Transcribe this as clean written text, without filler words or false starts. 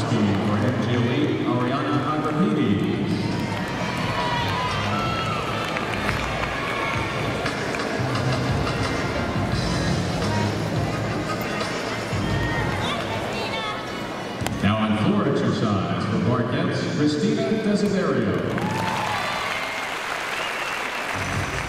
Kowalski for MG Elite, Ariana Agripides. Now on floor exercise for Barquettes, Christina Desiderio.